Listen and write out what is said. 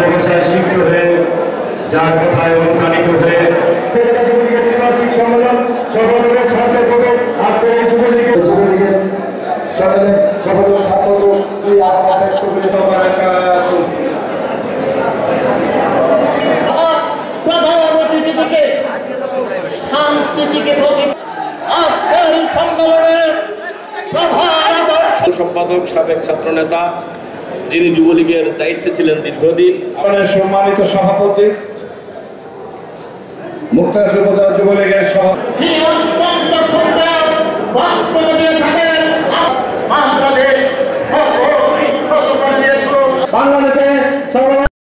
ভালোবাসায় সিক্ত হয়ে যার কথায় অনুপ্রাণিত হয়ে যুবলীগের ত্রিবার্ষিক সম্মেলন সফলভাবে সরকার করে আজকের এই যুবলীগের সকল ছাত্র আস্থা ব্যক্ত করে প্রধান অতিথিকে সাংস্কৃতিক আজকের সম্মেলনের প্রধান সম্পাদক সাবেক ছাত্রনেতা যিনি যুবলীগের দায়িত্বে ছিলেন দীর্ঘদিন, সম্মানিত সভাপতি মুক্তার উপজেলা যুবলীগের সভাপতি